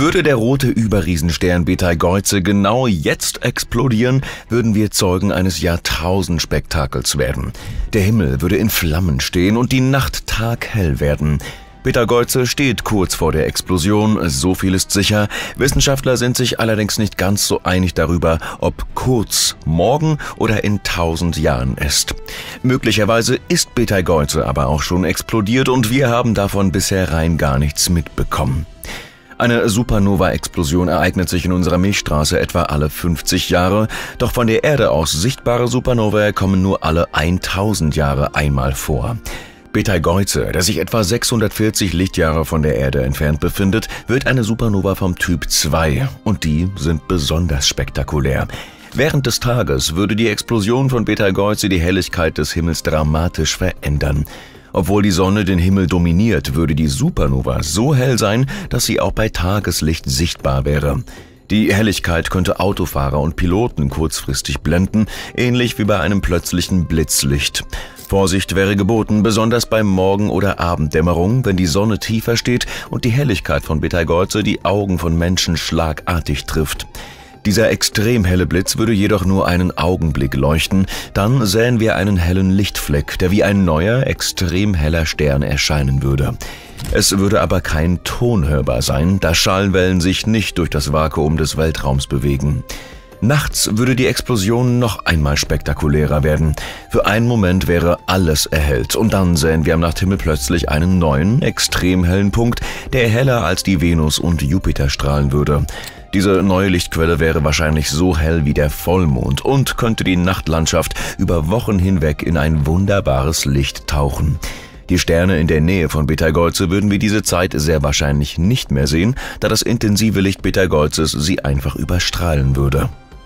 Würde der rote Überriesenstern Beteigeuze genau jetzt explodieren, würden wir Zeugen eines Jahrtausendspektakels werden. Der Himmel würde in Flammen stehen und die Nacht taghell werden. Beteigeuze steht kurz vor der Explosion, so viel ist sicher. Wissenschaftler sind sich allerdings nicht ganz so einig darüber, ob kurz morgen oder in 1000 Jahren ist. Möglicherweise ist Beteigeuze aber auch schon explodiert und wir haben davon bisher rein gar nichts mitbekommen. Eine Supernova-Explosion ereignet sich in unserer Milchstraße etwa alle 50 Jahre, doch von der Erde aus sichtbare Supernovae kommen nur alle 1000 Jahre einmal vor. Beteigeuze, der sich etwa 640 Lichtjahre von der Erde entfernt befindet, wird eine Supernova vom Typ 2 und die sind besonders spektakulär. Während des Tages würde die Explosion von Beteigeuze die Helligkeit des Himmels dramatisch verändern. Obwohl die Sonne den Himmel dominiert, würde die Supernova so hell sein, dass sie auch bei Tageslicht sichtbar wäre. Die Helligkeit könnte Autofahrer und Piloten kurzfristig blenden, ähnlich wie bei einem plötzlichen Blitzlicht. Vorsicht wäre geboten, besonders bei Morgen- oder Abenddämmerung, wenn die Sonne tiefer steht und die Helligkeit von Beteigeuze die Augen von Menschen schlagartig trifft. Dieser extrem helle Blitz würde jedoch nur einen Augenblick leuchten, dann sähen wir einen hellen Lichtfleck, der wie ein neuer, extrem heller Stern erscheinen würde. Es würde aber kein Ton hörbar sein, da Schallwellen sich nicht durch das Vakuum des Weltraums bewegen. Nachts würde die Explosion noch einmal spektakulärer werden. Für einen Moment wäre alles erhellt und dann sähen wir am Nachthimmel plötzlich einen neuen, extrem hellen Punkt, der heller als die Venus- und Jupiter strahlen würde. Diese neue Lichtquelle wäre wahrscheinlich so hell wie der Vollmond und könnte die Nachtlandschaft über Wochen hinweg in ein wunderbares Licht tauchen. Die Sterne in der Nähe von Beteigeuze würden wir diese Zeit sehr wahrscheinlich nicht mehr sehen, da das intensive Licht Beteigeutzes sie einfach überstrahlen würde.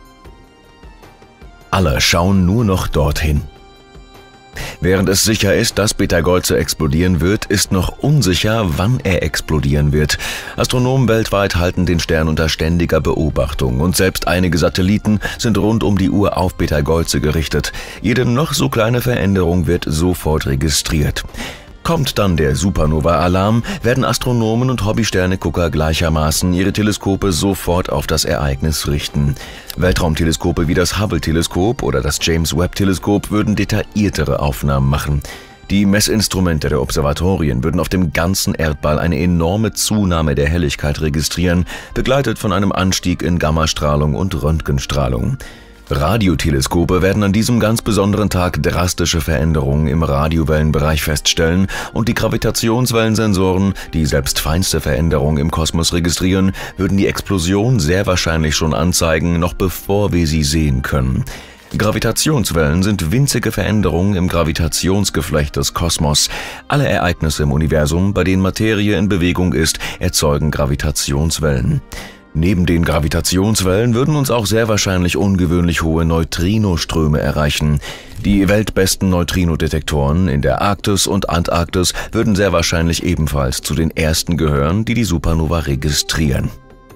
Alle schauen nur noch dorthin. Während es sicher ist, dass Beteigeuze explodieren wird, ist noch unsicher, wann er explodieren wird. Astronomen weltweit halten den Stern unter ständiger Beobachtung und selbst einige Satelliten sind rund um die Uhr auf Beteigeuze gerichtet. Jede noch so kleine Veränderung wird sofort registriert. Kommt dann der Supernova-Alarm, werden Astronomen und Hobby-Sternegucker gleichermaßen ihre Teleskope sofort auf das Ereignis richten. Weltraumteleskope wie das Hubble-Teleskop oder das James-Webb-Teleskop würden detailliertere Aufnahmen machen. Die Messinstrumente der Observatorien würden auf dem ganzen Erdball eine enorme Zunahme der Helligkeit registrieren, begleitet von einem Anstieg in Gammastrahlung und Röntgenstrahlung. Radioteleskope werden an diesem ganz besonderen Tag drastische Veränderungen im Radiowellenbereich feststellen und die Gravitationswellensensoren, die selbst feinste Veränderungen im Kosmos registrieren, würden die Explosion sehr wahrscheinlich schon anzeigen, noch bevor wir sie sehen können. Gravitationswellen sind winzige Veränderungen im Gravitationsgeflecht des Kosmos. Alle Ereignisse im Universum, bei denen Materie in Bewegung ist, erzeugen Gravitationswellen. Neben den Gravitationswellen würden uns auch sehr wahrscheinlich ungewöhnlich hohe Neutrinoströme erreichen. Die weltbesten Neutrinodetektoren in der Arktis und Antarktis würden sehr wahrscheinlich ebenfalls zu den ersten gehören, die die Supernova registrieren.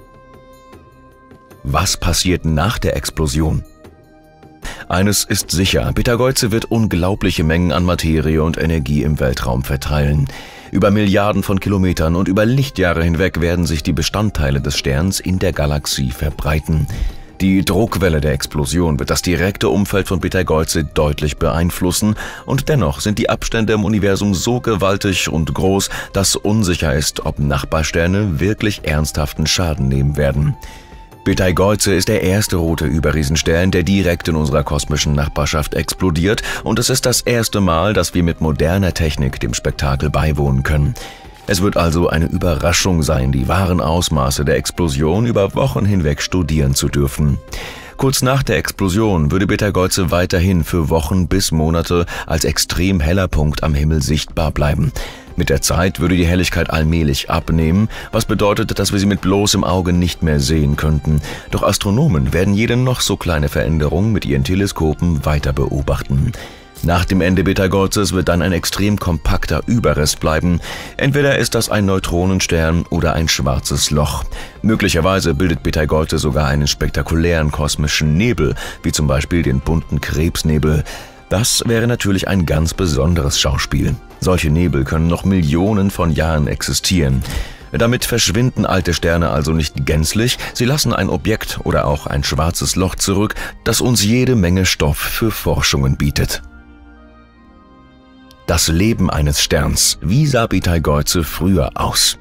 Was passiert nach der Explosion? Eines ist sicher, Beteigeuze wird unglaubliche Mengen an Materie und Energie im Weltraum verteilen. Über Milliarden von Kilometern und über Lichtjahre hinweg werden sich die Bestandteile des Sterns in der Galaxie verbreiten. Die Druckwelle der Explosion wird das direkte Umfeld von Beteigeuze deutlich beeinflussen und dennoch sind die Abstände im Universum so gewaltig und groß, dass unsicher ist, ob Nachbarsterne wirklich ernsthaften Schaden nehmen werden. Beteigeuze ist der erste rote Überriesenstern, der direkt in unserer kosmischen Nachbarschaft explodiert und es ist das erste Mal, dass wir mit moderner Technik dem Spektakel beiwohnen können. Es wird also eine Überraschung sein, die wahren Ausmaße der Explosion über Wochen hinweg studieren zu dürfen. Kurz nach der Explosion würde Beteigeuze weiterhin für Wochen bis Monate als extrem heller Punkt am Himmel sichtbar bleiben. Mit der Zeit würde die Helligkeit allmählich abnehmen, was bedeutet, dass wir sie mit bloßem Auge nicht mehr sehen könnten. Doch Astronomen werden jede noch so kleine Veränderung mit ihren Teleskopen weiter beobachten. Nach dem Ende Beteigeuze wird dann ein extrem kompakter Überrest bleiben. Entweder ist das ein Neutronenstern oder ein schwarzes Loch. Möglicherweise bildet Beteigeuze sogar einen spektakulären kosmischen Nebel, wie zum Beispiel den bunten Krebsnebel. Das wäre natürlich ein ganz besonderes Schauspiel. Solche Nebel können noch Millionen von Jahren existieren. Damit verschwinden alte Sterne also nicht gänzlich, sie lassen ein Objekt oder auch ein schwarzes Loch zurück, das uns jede Menge Stoff für Forschungen bietet. Das Leben eines Sterns. Wie sah Betelgeuse früher aus?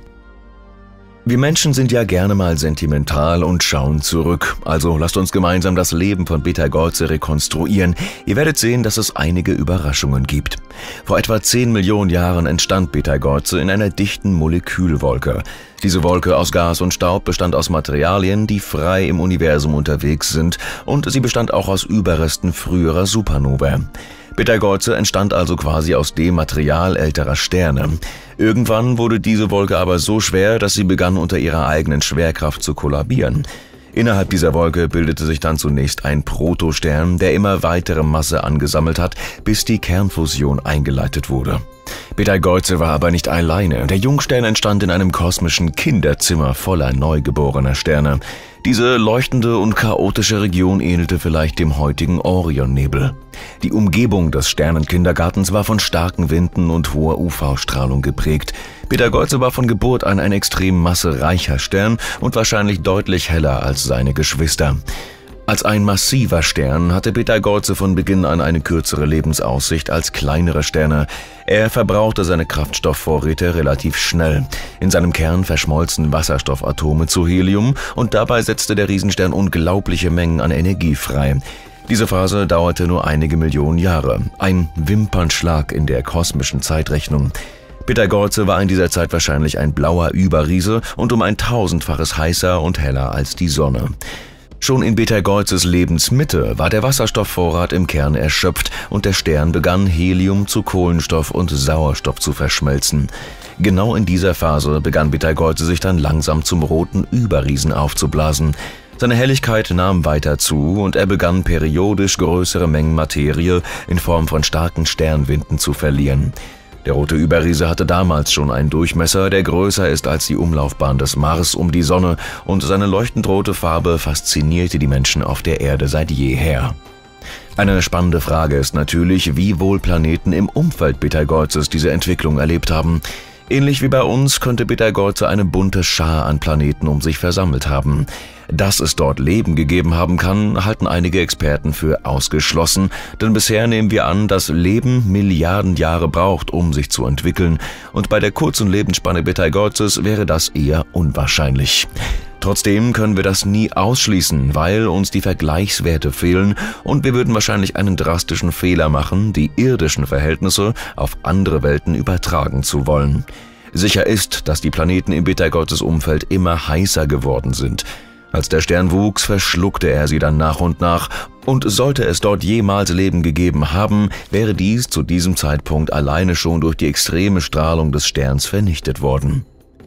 Wir Menschen sind ja gerne mal sentimental und schauen zurück. Also lasst uns gemeinsam das Leben von Betelgeuse rekonstruieren. Ihr werdet sehen, dass es einige Überraschungen gibt. Vor etwa 10 Millionen Jahren entstand Betelgeuse in einer dichten Molekülwolke. Diese Wolke aus Gas und Staub bestand aus Materialien, die frei im Universum unterwegs sind, und sie bestand auch aus Überresten früherer Supernovae. Betelgeuse entstand also quasi aus dem Material älterer Sterne. Irgendwann wurde diese Wolke aber so schwer, dass sie begann unter ihrer eigenen Schwerkraft zu kollabieren. Innerhalb dieser Wolke bildete sich dann zunächst ein Protostern, der immer weitere Masse angesammelt hat, bis die Kernfusion eingeleitet wurde. Betelgeuse war aber nicht alleine. Der Jungstern entstand in einem kosmischen Kinderzimmer voller neugeborener Sterne. Diese leuchtende und chaotische Region ähnelte vielleicht dem heutigen Orionnebel. Die Umgebung des Sternenkindergartens war von starken Winden und hoher UV-Strahlung geprägt. Betelgeuse war von Geburt an ein extrem massereicher Stern und wahrscheinlich deutlich heller als seine Geschwister. Als ein massiver Stern hatte Betelgeuse von Beginn an eine kürzere Lebensaussicht als kleinere Sterne. Er verbrauchte seine Kraftstoffvorräte relativ schnell. In seinem Kern verschmolzen Wasserstoffatome zu Helium und dabei setzte der Riesenstern unglaubliche Mengen an Energie frei. Diese Phase dauerte nur einige Millionen Jahre, ein Wimpernschlag in der kosmischen Zeitrechnung. Betelgeuse war in dieser Zeit wahrscheinlich ein blauer Überriese und um ein 1000-faches heißer und heller als die Sonne. Schon in Betelgeuses Lebensmitte war der Wasserstoffvorrat im Kern erschöpft und der Stern begann Helium zu Kohlenstoff und Sauerstoff zu verschmelzen. Genau in dieser Phase begann Betelgeuse sich dann langsam zum roten Überriesen aufzublasen. Seine Helligkeit nahm weiter zu und er begann periodisch größere Mengen Materie in Form von starken Sternwinden zu verlieren. Der rote Überriese hatte damals schon einen Durchmesser, der größer ist als die Umlaufbahn des Mars um die Sonne, und seine leuchtend rote Farbe faszinierte die Menschen auf der Erde seit jeher. Eine spannende Frage ist natürlich, wie wohl Planeten im Umfeld Betelgeuses diese Entwicklung erlebt haben. Ähnlich wie bei uns könnte Betelgeuse eine bunte Schar an Planeten um sich versammelt haben. Dass es dort Leben gegeben haben kann, halten einige Experten für ausgeschlossen, denn bisher nehmen wir an, dass Leben Milliarden Jahre braucht, um sich zu entwickeln, und bei der kurzen Lebensspanne Betelgeuzes wäre das eher unwahrscheinlich. Trotzdem können wir das nie ausschließen, weil uns die Vergleichswerte fehlen und wir würden wahrscheinlich einen drastischen Fehler machen, die irdischen Verhältnisse auf andere Welten übertragen zu wollen. Sicher ist, dass die Planeten im Betelgeuzes Umfeld immer heißer geworden sind. Als der Stern wuchs, verschluckte er sie dann nach und nach, und sollte es dort jemals Leben gegeben haben, wäre dies zu diesem Zeitpunkt alleine schon durch die extreme Strahlung des Sterns vernichtet worden.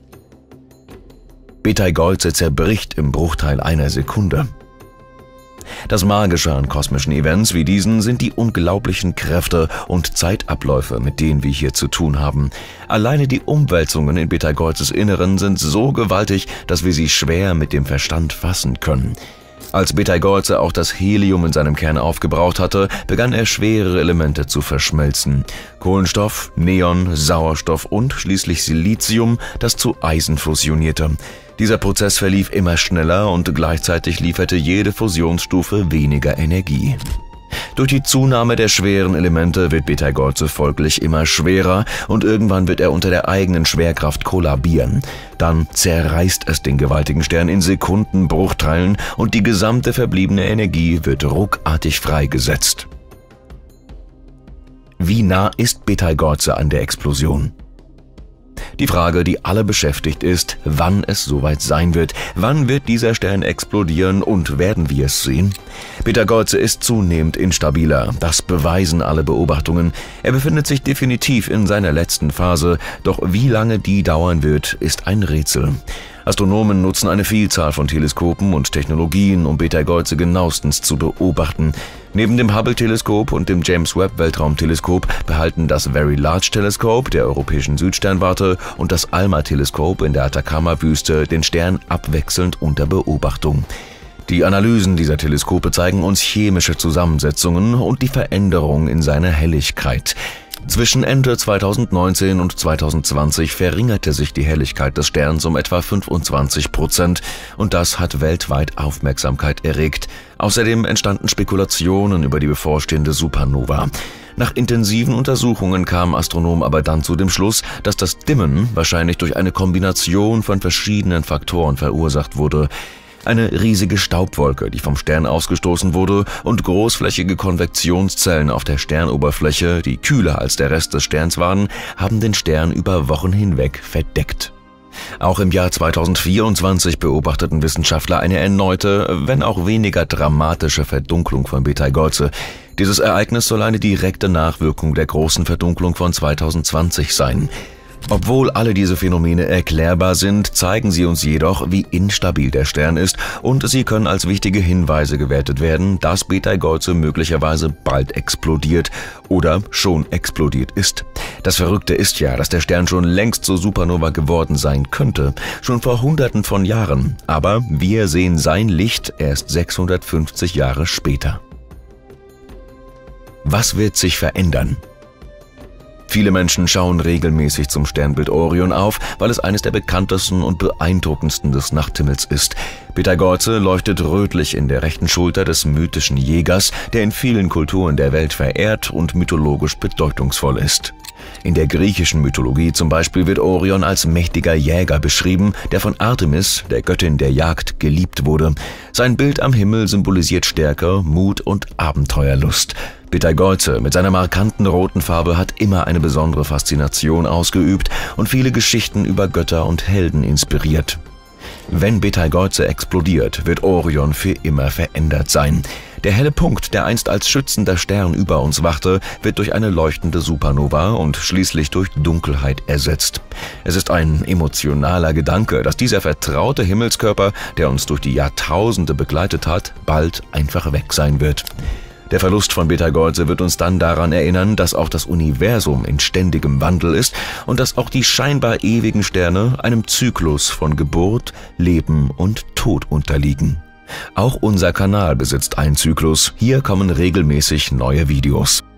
Betelgeuse zerbricht im Bruchteil einer Sekunde. Das Magische an kosmischen Events wie diesen sind die unglaublichen Kräfte und Zeitabläufe, mit denen wir hier zu tun haben. Alleine die Umwälzungen in Betelgeuzes Inneren sind so gewaltig, dass wir sie schwer mit dem Verstand fassen können. Als Betelgeuse auch das Helium in seinem Kern aufgebraucht hatte, begann er schwere Elemente zu verschmelzen. Kohlenstoff, Neon, Sauerstoff und schließlich Silizium, das zu Eisen fusionierte. Dieser Prozess verlief immer schneller und gleichzeitig lieferte jede Fusionsstufe weniger Energie. Durch die Zunahme der schweren Elemente wird Betelgeuse folglich immer schwerer und irgendwann wird er unter der eigenen Schwerkraft kollabieren. Dann zerreißt es den gewaltigen Stern in Sekundenbruchteilen und die gesamte verbliebene Energie wird ruckartig freigesetzt. Wie nah ist Betelgeuse an der Explosion? Die Frage, die alle beschäftigt, ist, wann es soweit sein wird. Wann wird dieser Stern explodieren und werden wir es sehen? Betelgeuse ist zunehmend instabiler, das beweisen alle Beobachtungen. Er befindet sich definitiv in seiner letzten Phase, doch wie lange die dauern wird, ist ein Rätsel. Astronomen nutzen eine Vielzahl von Teleskopen und Technologien, um Betelgeuse genauestens zu beobachten. Neben dem Hubble-Teleskop und dem James-Webb-Weltraumteleskop behalten das Very Large Telescope der Europäischen Südsternwarte und das ALMA-Teleskop in der Atacama-Wüste den Stern abwechselnd unter Beobachtung. Die Analysen dieser Teleskope zeigen uns chemische Zusammensetzungen und die Veränderung in seiner Helligkeit. Zwischen Ende 2019 und 2020 verringerte sich die Helligkeit des Sterns um etwa 25% und das hat weltweit Aufmerksamkeit erregt. Außerdem entstanden Spekulationen über die bevorstehende Supernova. Nach intensiven Untersuchungen kamen Astronomen aber dann zu dem Schluss, dass das Dimmen wahrscheinlich durch eine Kombination von verschiedenen Faktoren verursacht wurde. Eine riesige Staubwolke, die vom Stern ausgestoßen wurde, und großflächige Konvektionszellen auf der Sternoberfläche, die kühler als der Rest des Sterns waren, haben den Stern über Wochen hinweg verdeckt. Auch im Jahr 2024 beobachteten Wissenschaftler eine erneute, wenn auch weniger dramatische Verdunklung von Beteigeuze. Dieses Ereignis soll eine direkte Nachwirkung der großen Verdunklung von 2020 sein. Obwohl alle diese Phänomene erklärbar sind, zeigen sie uns jedoch, wie instabil der Stern ist, und sie können als wichtige Hinweise gewertet werden, dass Beteigeuze möglicherweise bald explodiert oder schon explodiert ist. Das Verrückte ist ja, dass der Stern schon längst zur Supernova geworden sein könnte, schon vor Hunderten von Jahren, aber wir sehen sein Licht erst 650 Jahre später. Was wird sich verändern? Viele Menschen schauen regelmäßig zum Sternbild Orion auf, weil es eines der bekanntesten und beeindruckendsten des Nachthimmels ist. Beteigeuze leuchtet rötlich in der rechten Schulter des mythischen Jägers, der in vielen Kulturen der Welt verehrt und mythologisch bedeutungsvoll ist. In der griechischen Mythologie zum Beispiel wird Orion als mächtiger Jäger beschrieben, der von Artemis, der Göttin der Jagd, geliebt wurde. Sein Bild am Himmel symbolisiert Stärke, Mut und Abenteuerlust. Beteigeuze mit seiner markanten roten Farbe hat immer eine besondere Faszination ausgeübt und viele Geschichten über Götter und Helden inspiriert. Wenn Beteigeuze explodiert, wird Orion für immer verändert sein. Der helle Punkt, der einst als schützender Stern über uns wachte, wird durch eine leuchtende Supernova und schließlich durch Dunkelheit ersetzt. Es ist ein emotionaler Gedanke, dass dieser vertraute Himmelskörper, der uns durch die Jahrtausende begleitet hat, bald einfach weg sein wird. Der Verlust von Beteigeuze wird uns dann daran erinnern, dass auch das Universum in ständigem Wandel ist und dass auch die scheinbar ewigen Sterne einem Zyklus von Geburt, Leben und Tod unterliegen. Auch unser Kanal besitzt einen Zyklus. Hier kommen regelmäßig neue Videos.